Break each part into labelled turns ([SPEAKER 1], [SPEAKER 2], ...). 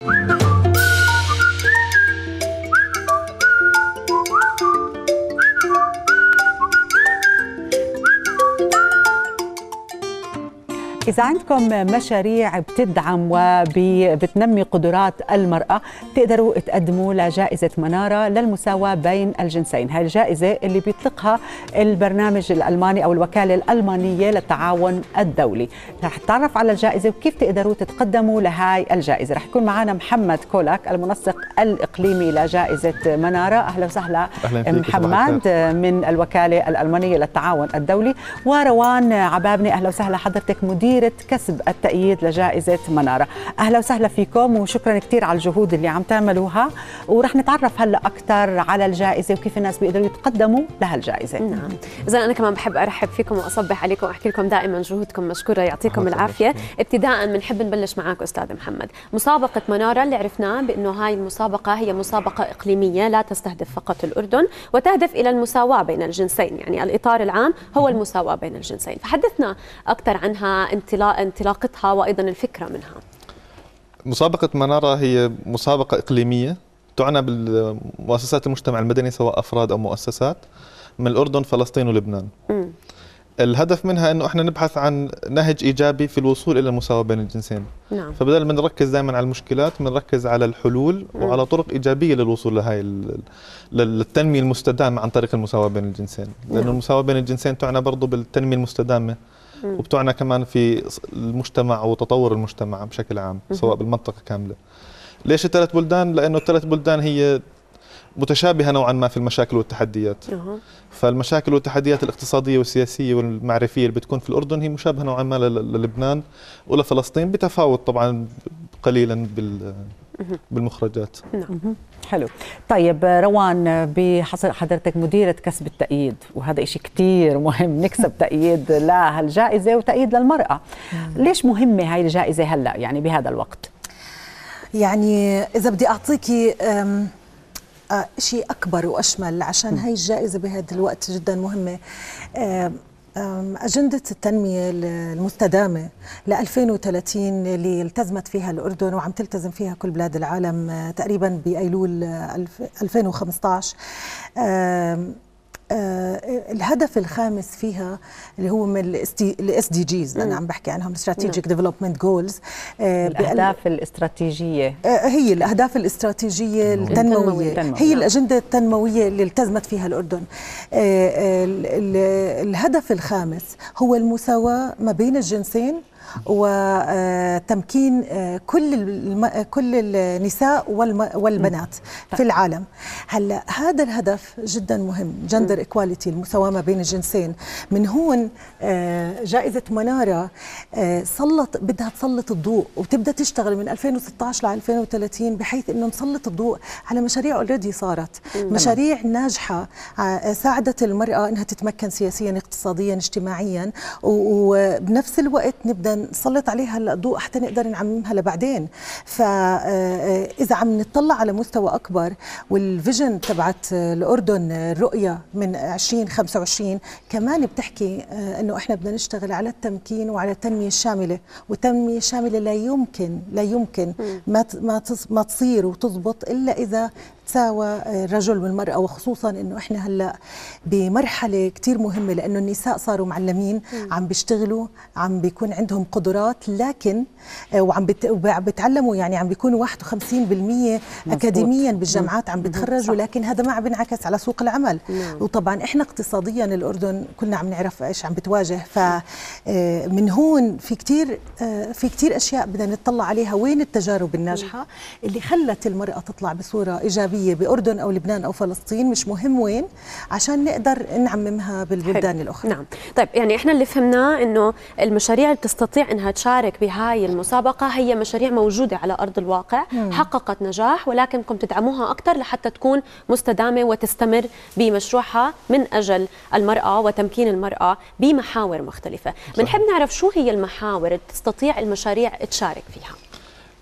[SPEAKER 1] إذا عندكم مشاريع بتدعم وبتنمي قدرات المرأة تقدروا تقدموا لجائزة منارة للمساواة بين الجنسين. هاي الجائزة اللي بيطلقها البرنامج الألماني أو الوكالة الألمانية للتعاون الدولي. رح نتعرف على الجائزة وكيف تقدروا تتقدموا لهاي الجائزة. رح يكون معنا محمد كولاك المنسق الإقليمي لجائزة منارة. أهلا وسهلا محمد من الوكالة الألمانية للتعاون الدولي. وروان عبابني أهلا وسهلا حضرتك مدير كسب التأييد لجائزة منارة. أهلا وسهلا فيكم وشكرا كثير على الجهود اللي عم تعملوها. ورح نتعرف هلا أكثر على الجائزة وكيف الناس بيقدروا يتقدموا لهالجائزة.
[SPEAKER 2] نعم، إذا أنا كمان بحب أرحب فيكم وأصبح عليكم وأحكي لكم دائما جهودكم مشكورة يعطيكم العافية. ابتداء بنحب نبلش معك أستاذ محمد. مسابقة منارة اللي عرفناه بأنه هاي المسابقة هي مسابقة إقليمية لا تستهدف فقط الأردن وتهدف إلى المساواة بين الجنسين، يعني الإطار العام هو المساواة بين الجنسين. فحدثنا أكثر عنها، انطلاقتها وأيضا الفكرة منها.
[SPEAKER 3] مسابقة منارة هي مسابقة إقليمية تعنى بالمؤسسات المجتمع المدني سواء أفراد أو مؤسسات من الأردن فلسطين ولبنان. الهدف منها أنه إحنا نبحث عن نهج إيجابي في الوصول إلى المساواة بين الجنسين.
[SPEAKER 2] نعم. فبدل
[SPEAKER 3] ما نركز دائما على المشكلات بنركز على الحلول وعلى طرق إيجابية للوصول للتنمية المستدامة عن طريق المساواة بين الجنسين. لأن
[SPEAKER 2] نعم.
[SPEAKER 3] المساواة بين الجنسين تعنى برضو بالتنمية المستدامة وبتعنى كمان في المجتمع وتطور المجتمع بشكل عام سواء بالمنطقة كاملة. ليش الثلاث بلدان؟ لأنه الثلاث بلدان هي متشابهة نوعا ما في المشاكل والتحديات. فالمشاكل والتحديات الاقتصادية والسياسية والمعرفية اللي بتكون في الأردن هي مشابهة نوعا ما للبنان ولفلسطين بتفاوت طبعا قليلا بالمخرجات.
[SPEAKER 1] نعم. حلو. طيب روان، بحصر حضرتك مديرة كسب التأييد وهذا إشي كتير مهم، نكسب تأييد لهالجائزة وتأييد للمرأة. ليش مهمة هاي الجائزة هلأ يعني بهذا الوقت؟
[SPEAKER 4] يعني إذا بدي أعطيكي شيء أكبر وأشمل عشان هاي الجائزة بهذا الوقت جدا مهمة. أجندة التنمية المستدامة ل 2030 اللي التزمت فيها الأردن وعم تلتزم فيها كل بلاد العالم تقريبا بأيلول 2015. الهدف الخامس فيها اللي هو من الاس دي جيز انا عم بحكي عنهم استراتيجيك ديفلوبمنت جولز،
[SPEAKER 1] الاهداف الاستراتيجيه،
[SPEAKER 4] هي الاهداف الاستراتيجيه التنمويه، هي الاجنده التنمويه اللي التزمت فيها الاردن. الهدف الخامس هو المساواه ما بين الجنسين وتمكين كل النساء والبنات في العالم. هلا هذا الهدف جدا مهم، جندر ايكواليتي، المساواه ما بين الجنسين. من هون جائزه مناره بدها تسلط الضوء وتبدا تشتغل من 2016 ل 2030 بحيث انه نسلط الضوء على مشاريع اوريدي صارت، مشاريع ناجحه ساعدت المراه انها تتمكن سياسيا اقتصاديا اجتماعيا، وبنفس الوقت نبدا نسلط عليها الضوء حتى نقدر نعممها لبعدين. فإذا عم نطلع على مستوى أكبر والفيجن تبعت الأردن الرؤية من 2025 كمان بتحكي أنه إحنا بدنا نشتغل على التمكين وعلى التنمية الشاملة، والتنمية الشاملة لا يمكن ما تصير وتزبط إلا إذا تساوى الرجل والمرأة، وخصوصا انه احنا هلا بمرحله كثير مهمه لانه النساء صاروا معلمين، عم بيشتغلوا، عم بيكون عندهم قدرات، لكن وعم بيتعلموا، يعني عم بيكونوا 51% اكاديميا بالجامعات عم بيتخرجوا، لكن هذا ما عم بينعكس على سوق العمل. وطبعا احنا اقتصاديا الاردن كلنا عم نعرف ايش عم بتواجه. فمن هون في كثير اشياء بدنا نطلع عليها، وين التجارب الناجحه اللي خلت المراه تطلع بصوره ايجابيه بأردن أو لبنان أو فلسطين، مش مهم وين، عشان نقدر نعممها بالبلدان الأخرى.
[SPEAKER 2] نعم. طيب يعني إحنا اللي فهمناه إنه المشاريع اللي تستطيع إنها تشارك بهاي المسابقة هي مشاريع موجودة على أرض الواقع، حققت نجاح، ولكنكم تدعموها أكثر لحتى تكون مستدامة وتستمر بمشروعها من أجل المرأة وتمكين المرأة بمحاور مختلفة. بنحب نعرف شو هي المحاور اللي تستطيع المشاريع تشارك فيها.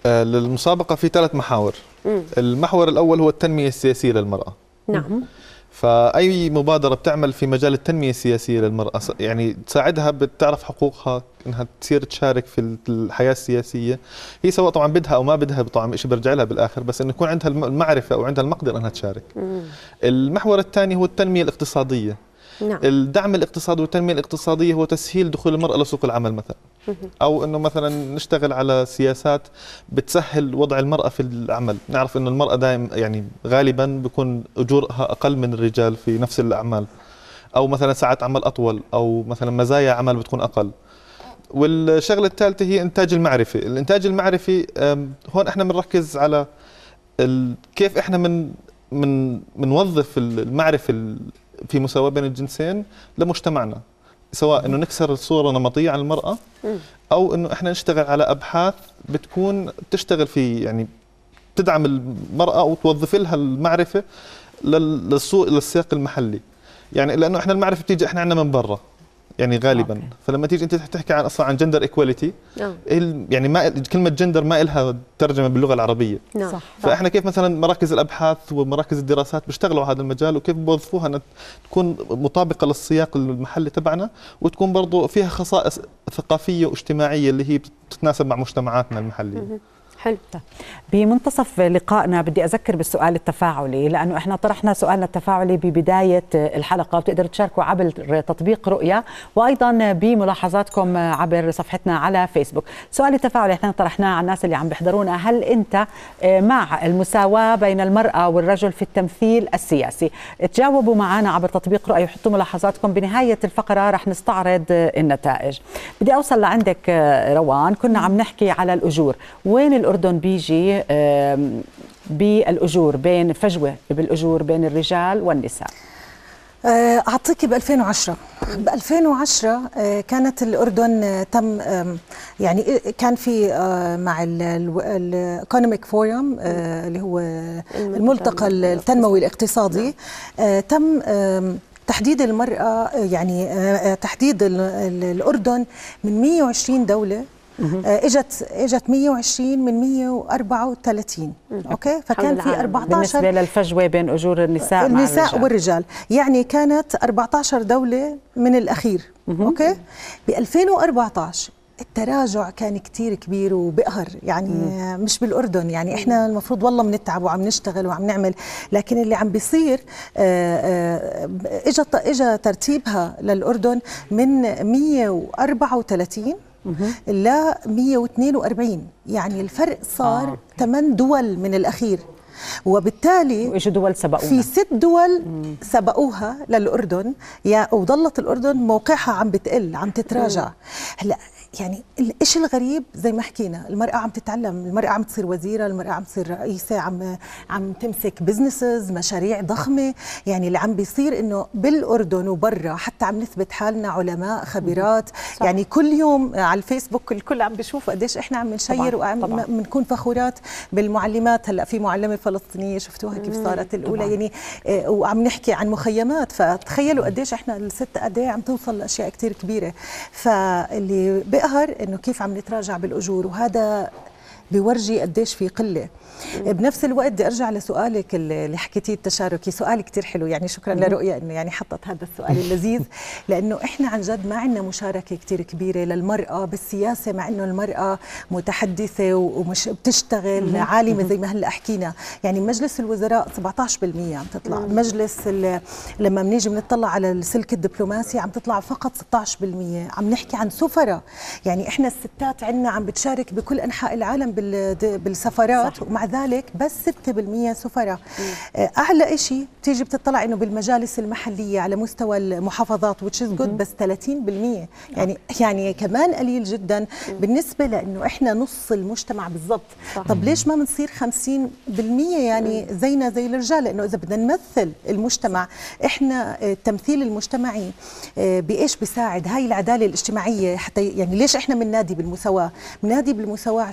[SPEAKER 3] للمسابقة في 3 محاور. المحور الأول هو التنمية السياسية للمرأة.
[SPEAKER 2] نعم.
[SPEAKER 3] فأي مبادرة بتعمل في مجال التنمية السياسية للمرأة يعني تساعدها بتعرف حقوقها إنها تصير تشارك في الحياة السياسية، هي سواء طبعا بدها أو ما بدها طبعا شيء بيرجع لها بالآخر، بس إنه يكون عندها المعرفة أو عندها المقدرة إنها تشارك. المحور الثاني هو التنمية الاقتصادية. نعم. الدعم الاقتصادي والتنمية الاقتصادية هو تسهيل دخول المرأة لسوق العمل مثلا، أو إنه مثلا نشتغل على سياسات بتسهل وضع المرأة في العمل. نعرف إنه المرأة دائما يعني غالبا بيكون أجورها أقل من الرجال في نفس الأعمال، أو مثلا ساعات عمل أطول، أو مثلا مزايا عمل بتكون أقل. والشغلة الثالثة هي إنتاج المعرفي. الإنتاج المعرفي هون إحنا بنركز على كيف إحنا منوظف المعرفة في مساواة بين الجنسين لمجتمعنا، سواء انه نكسر الصورة النمطية عن المرأة، او انه احنا نشتغل على ابحاث بتكون تشتغل في يعني تدعم المرأة وتوظف لها المعرفة للسياق المحلي. يعني لانه احنا المعرفة بتيجي احنا عندنا من برا يعني غالبا. فلما تيجي انت تحكي عن اصلا عن جندر ايكواليتي، يعني ما كلمه جندر ما لها ترجمه باللغه العربيه. صح. فاحنا كيف مثلا مراكز الابحاث ومراكز الدراسات بيشتغلوا على هذا المجال، وكيف بوظفوها انها تكون مطابقه للسياق المحلي تبعنا، وتكون برضه فيها خصائص ثقافيه واجتماعيه اللي هي بتتناسب مع مجتمعاتنا المحليه.
[SPEAKER 2] حلو.
[SPEAKER 1] بمنتصف لقائنا بدي أذكر بالسؤال التفاعلي، لأنه إحنا طرحنا سؤالنا التفاعلي ببداية الحلقة، بتقدروا تشاركوا عبر تطبيق رؤيا، وأيضا بملاحظاتكم عبر صفحتنا على فيسبوك. سؤال التفاعلي إحنا طرحناه على الناس اللي عم بيحضرونا: هل أنت مع المساواة بين المرأة والرجل في التمثيل السياسي؟ تجاوبوا معنا عبر تطبيق رؤيا وحطوا ملاحظاتكم. بنهاية الفقرة رح نستعرض النتائج. بدي أوصل لعندك روان. كنا عم نحكي على الأجور، وين الأردن بيجي بالأجور، بين فجوة بالأجور بين الرجال والنساء؟
[SPEAKER 4] أعطيكي ب 2010 كانت الأردن تم يعني كان في مع الإيكونوميك فورم اللي هو الملتقى التنموي الاقتصادي، تم تحديد المرأة، يعني تحديد الأردن من 120 دولة، اجت 120 من 134. اوكي، فكان في 14
[SPEAKER 1] بالنسبه للفجوه بين اجور النساء مع الرجال.
[SPEAKER 4] والرجال، يعني كانت 14 دوله من الاخير. اوكي، ب 2014 التراجع كان كتير كبير وبقهر، يعني مش بالأردن، يعني إحنا المفروض والله بنتعب وعم نشتغل وعم نعمل، لكن اللي عم بيصير إجا ترتيبها للأردن من 134 ل 142، يعني الفرق صار 8 دول من الأخير، وبالتالي
[SPEAKER 1] واجوا دول سبقونا،
[SPEAKER 4] في 6 دول سبقوها للأردن، وظلت الأردن موقعها عم بتقل، عم تتراجع. هلا يعني الشيء الغريب زي ما حكينا، المرأة عم تتعلم، المرأة عم تصير وزيرة، المرأة عم تصير رئيسة، عم تمسك بزنسز، مشاريع ضخمة. يعني اللي عم بيصير انه بالأردن وبرا حتى عم نثبت حالنا علماء خبيرات. صح. يعني كل يوم على الفيسبوك الكل عم بيشوف قديش احنا عم نشير وعم بنكون فخورات بالمعلمات. هلا في معلمة فلسطينية شفتوها كيف صارت الأولى، يعني وعم نحكي عن مخيمات، فتخيلوا قديش احنا الست قد ايه عم توصل لأشياء كتير كبيرة. فاللي بقهر انه كيف عم نتراجع بالاجور، وهذا بيورجي قديش في قله. بنفس الوقت بدي ارجع لسؤالك اللي حكيتيه التشاركي، سؤال كتير حلو، يعني شكرا لرؤيا انه يعني حطت هذا السؤال اللذيذ، لانه احنا عن جد ما عندنا مشاركه كتير كبيره للمراه بالسياسه، مع انه المراه متحدثه ومش بتشتغل عالمه زي ما هلا حكينا. يعني مجلس الوزراء 17% عم تطلع، مجلس لما بنيجي بنطلع على السلك الدبلوماسي عم تطلع فقط 16%. عم نحكي عن سفراء، يعني احنا الستات عندنا عم بتشارك بكل انحاء العالم بالسفارات، ومع ذلك بس 6% سفراء. اعلى شيء بتيجي بتطلع انه بالمجالس المحليه على مستوى المحافظات which is good بس 30%، يعني كمان قليل جدا بالنسبه لانه احنا نص المجتمع بالضبط. طب ليش ما بنصير 50% يعني زينا زي الرجال؟ لانه اذا بدنا نمثل المجتمع، احنا التمثيل المجتمعي بايش بيساعد؟ هاي العداله الاجتماعيه، حتى يعني ليش احنا بننادي بالمساواه؟ بننادي بالمساواه عشان الخدمه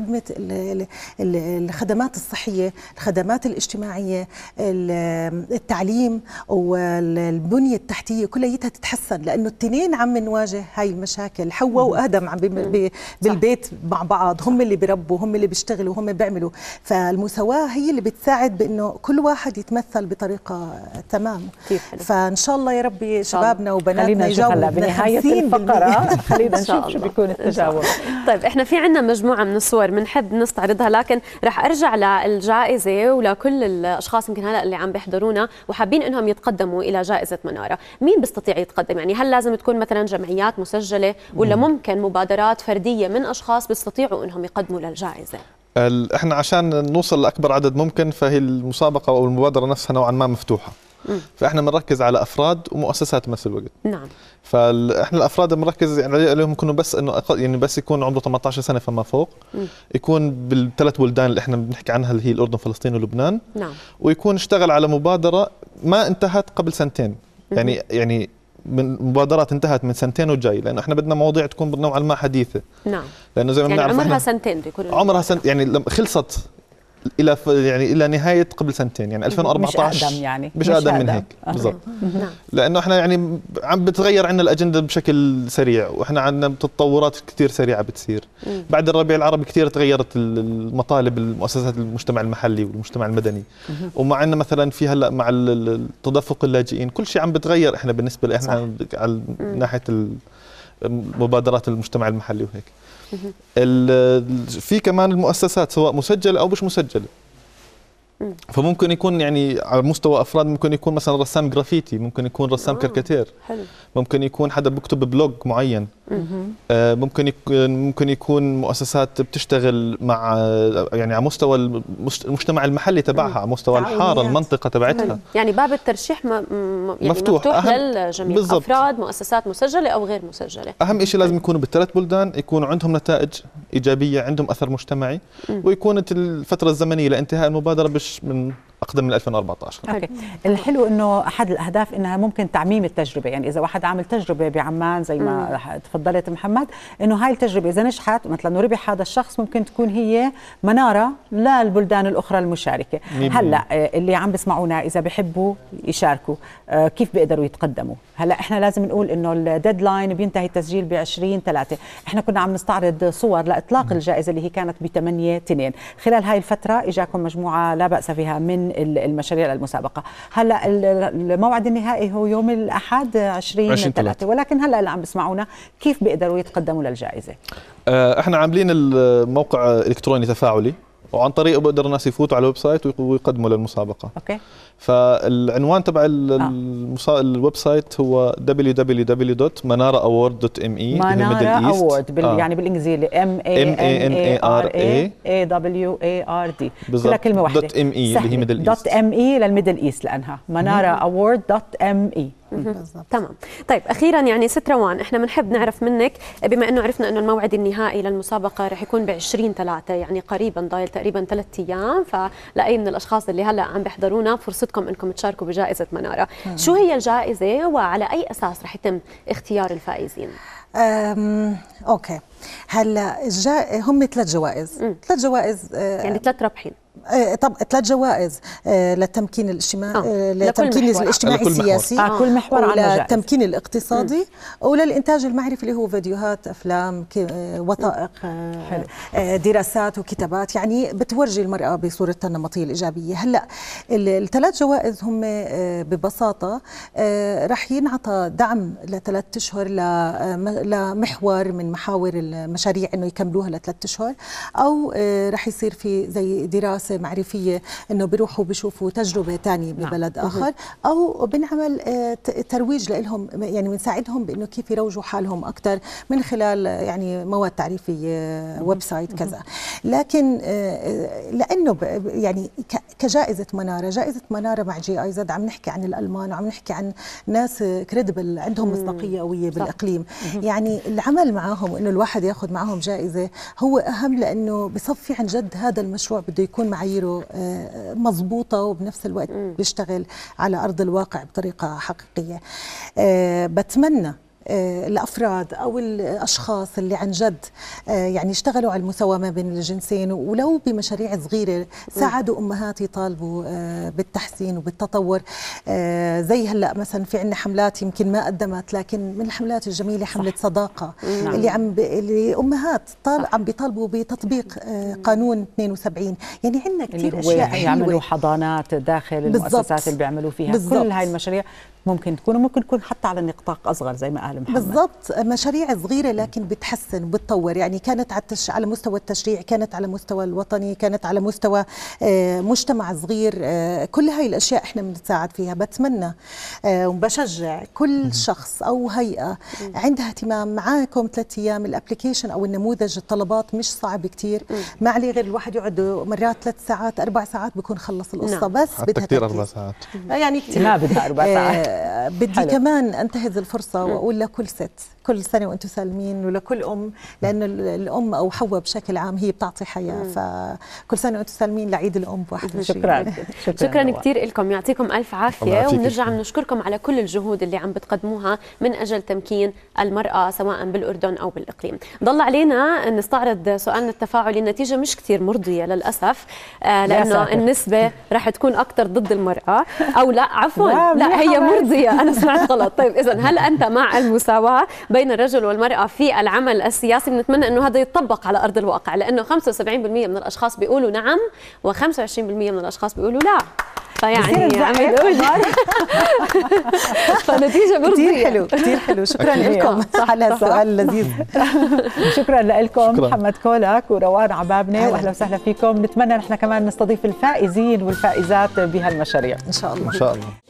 [SPEAKER 4] خدمة الخدمات الصحية، الخدمات الاجتماعية، التعليم والبنية التحتية كليتها تتحسن، لأنه التنين عم نواجه هاي المشاكل. حواء وآدم عم بالبيت مع بعض، هم اللي بربوا، هم اللي بيشتغلوا، هم بيعملوا. فالمساواة هي اللي بتساعد بأنه كل واحد يتمثل بطريقة تمام. فإن شاء الله يا ربي شبابنا وبناتنا يجاوبوا
[SPEAKER 1] بنهاية الفقرة. خلينا نشوف شو بيكون التجاوب.
[SPEAKER 2] طيب احنا في عندنا مجموعة من الصور بنحب نستعرضها، لكن رح ارجع للجائزة ولكل الاشخاص يمكن هلا اللي عم بيحضرونا وحابين انهم يتقدموا الى جائزة منارة. مين بيستطيع يتقدم؟ يعني هل لازم تكون مثلا جمعيات مسجلة ولا ممكن مبادرات فردية من اشخاص بيستطيعوا انهم يقدموا للجائزة؟
[SPEAKER 3] احنا عشان نوصل لاكبر عدد ممكن فهي المسابقة او المبادرة نفسها نوعا ما مفتوحة. فاحنا بنركز على افراد ومؤسسات بنفس الوقت.
[SPEAKER 2] نعم.
[SPEAKER 3] فاحنا الافراد بنركز يعني عليهم يكونوا بس انه يعني بس يكون عمره 18 سنه فما فوق، يكون بالثلاث بلدان اللي احنا بنحكي عنها اللي هي الاردن فلسطين ولبنان.
[SPEAKER 2] نعم.
[SPEAKER 3] ويكون اشتغل على مبادره ما انتهت قبل سنتين. يعني من مبادرات انتهت من سنتين وجاي، لانه احنا بدنا مواضيع تكون نوعا ما حديثه.
[SPEAKER 2] نعم.
[SPEAKER 3] لانه زي ما
[SPEAKER 2] يعني
[SPEAKER 3] بنعرف
[SPEAKER 2] عمرها سنتين بيكون
[SPEAKER 3] عمرها يعني لما خلصت الى نهايه قبل سنتين، يعني 2014 مش اقدم من هيك بالضبط. لانه احنا يعني عم بتغير عندنا الاجنده بشكل سريع، واحنا عندنا تطورات كثير سريعه بتصير. بعد الربيع العربي كثير تغيرت المطالب المؤسسات المجتمع المحلي والمجتمع المدني، ومع انه مثلا في هلا مع تدفق اللاجئين كل شيء عم بتغير. احنا بالنسبه لنا على ناحيه مبادرات المجتمع المحلي وهيك. في كمان المؤسسات سواء مسجله او مش مسجله، فممكن يكون يعني على مستوى افراد ممكن يكون مثلا رسام جرافيتي، ممكن يكون رسام كاريكاتير، ممكن يكون حدا بيكتب بلوج معين، ممكن يكون مؤسسات بتشتغل مع يعني على مستوى المجتمع المحلي تبعها، على مستوى الحاره المنطقه تبعتها.
[SPEAKER 2] يعني باب الترشيح يعني مفتوح للجميع، افراد مؤسسات مسجله او غير مسجله.
[SPEAKER 3] اهم شيء لازم يكونوا بالثلاث بلدان، يكونوا عندهم نتائج ايجابيه، عندهم اثر مجتمعي، ويكون الفتره الزمنيه لانتهاء المبادره من اقدم من 2014.
[SPEAKER 1] اوكي. الحلو انه احد الاهداف انها ممكن تعميم التجربه، يعني اذا واحد عامل تجربه بعمان زي ما تفضلت محمد، انه هاي التجربه اذا نجحت مثلا وربح هذا الشخص ممكن تكون هي مناره للبلدان الاخرى المشاركه. هلا اللي عم بيسمعونا اذا بيحبوا يشاركوا كيف بيقدروا يتقدموا؟ هلا احنا لازم نقول انه الديدلاين بينتهي التسجيل ب 20/3. احنا كنا عم نستعرض صور لاطلاق الجائزه اللي هي كانت ب8/2. خلال هاي الفتره اجاكم مجموعه لا باس فيها من المشاريع للمسابقه. هلا الموعد النهائي هو يوم الاحد 20/3، ولكن هلا اللي عم بيسمعونا كيف بيقدروا يتقدموا للجائزه؟
[SPEAKER 3] احنا عاملين الموقع الكتروني تفاعلي، وعن طريقه بقدر الناس يفوتوا على الويب سايت ويقدموا للمسابقه.
[SPEAKER 1] اوكي.
[SPEAKER 3] فالعنوان تبع الويب سايت هو www.manaraaward.me.
[SPEAKER 1] منارة أوورد يعني بالانجليزي MANARAAWARD كلها كلمه واحده.
[SPEAKER 3] .me اللي هي ميدل ايست.
[SPEAKER 1] .me للميدل ايست لانها manaraaward.me.
[SPEAKER 2] تمام. طيب اخيرا يعني ست روان، احنا بنحب نعرف منك، بما انه عرفنا انه الموعد النهائي للمسابقه رح يكون ب20/3، يعني قريبا ضايل تقريبا 3 ايام، فلاي من الاشخاص اللي هلا عم بيحضرونا فرصتكم انكم تشاركوا بجائزه مناره. شو هي الجائزه وعلى اي اساس رح يتم اختيار الفائزين؟
[SPEAKER 4] اوكي. هلا هم 3 جوائز. 3 جوائز
[SPEAKER 2] يعني 3 ربحين.
[SPEAKER 4] طب 3 جوائز للتمكين الاجتماعي، للتمكين الاجتماعي السياسي،
[SPEAKER 1] كل محور على جائزة،
[SPEAKER 4] وللتمكين الاقتصادي، وللانتاج المعرفي اللي هو فيديوهات، افلام، وثائق، دراسات وكتابات، يعني بتورجي المرأة بصورتها النمطية الإيجابية. هلا ال3 جوائز هم ببساطة رح ينعطى دعم ل3 أشهر لمحور من محاور المشاريع انه يكملوها ل3 أشهر، او رح يصير في زي دراسة معرفية انه بيروحوا بيشوفوا تجربة ثانية ببلد اخر، او بنعمل ترويج لهم، يعني بنساعدهم بانه كيف يروجوا حالهم اكثر من خلال يعني مواد تعريفية، ويب سايت كذا. لكن لانه يعني كجائزة منارة، جائزة منارة مع GIZ عم نحكي عن الالمان، وعم نحكي عن ناس كريدبل عندهم مصداقية قوية بالاقليم. يعني العمل معهم وانه الواحد ياخذ معهم جائزة هو اهم، لانه بصفي عن جد هذا المشروع بده يكون معاييره مضبوطة، وبنفس الوقت بيشتغل على أرض الواقع بطريقة حقيقية. بتمنى الأفراد أو الأشخاص اللي عن جد يعني اشتغلوا على المساومة بين الجنسين، ولو بمشاريع صغيرة ساعدوا أمهات يطالبوا بالتحسين وبالتطور. زي هلأ مثلا في عندنا حملات يمكن ما قدمت، لكن من الحملات الجميلة حملة صداقة اللي أمهات عم بيطالبوا بتطبيق قانون 72. يعني عندنا كثير أشياء حلوة.
[SPEAKER 1] يعملوا حضانات داخل المؤسسات اللي بيعملوا فيها كل هاي المشاريع ممكن تكون حتى على نطاق اصغر زي ما قال محمد.
[SPEAKER 4] بالضبط، مشاريع صغيره لكن بتحسن وبتطور. يعني كانت على مستوى التشريع، كانت على مستوى الوطني، كانت على مستوى مجتمع صغير. كل هاي الاشياء احنا بنتساعد فيها. بتمنى وبشجع كل شخص او هيئه عندها اهتمام معاكم 3 ايام. الابلكيشن او النموذج الطلبات مش صعب كتير، ما عليه غير الواحد يقعد مرات 3 ساعات 4 ساعات بكون خلص القصه. بس بدها
[SPEAKER 3] كثير 4 ساعات
[SPEAKER 4] يعني كتير.
[SPEAKER 1] ما بدها 4 ساعات.
[SPEAKER 4] بدي حلو. كمان انتهز الفرصه واقول لكل ست كل سنه وانتم سالمين، ولكل ام، لان الام او حواء بشكل عام هي بتعطي حياه. فكل سنه وانتم سالمين لعيد الام 21.
[SPEAKER 2] شكرا كثير لكم، يعطيكم الف عافيه، وبنرجع بنشكركم على كل الجهود اللي عم بتقدموها من اجل تمكين المراه سواء بالاردن او بالاقليم. ضل علينا نستعرض سؤالنا التفاعلي. النتيجه مش كثير مرضيه للاسف، لانه النسبه رح تكون اكثر ضد المراه، او لا عفوا لا هي مرضيه، انا سمعت غلط. طيب اذا هل انت مع المساواه بين الرجل والمراه في العمل السياسي؟ بنتمنى انه هذا يتطبق على ارض الواقع، لانه 75% من الاشخاص بيقولوا نعم و25% من الاشخاص بيقولوا لا. فيعني عم يقول فنتيجه مرضيه.
[SPEAKER 4] كثير حلو كثير حلو. شكرا لكم على السؤال اللذيذ.
[SPEAKER 1] شكرا لكم محمد كولك وروان عبابنه، واهلا وسهلا فيكم. نتمنى نحن كمان نستضيف الفائزين والفائزات بهالمشاريع
[SPEAKER 4] ان شاء الله.
[SPEAKER 3] ان شاء الله.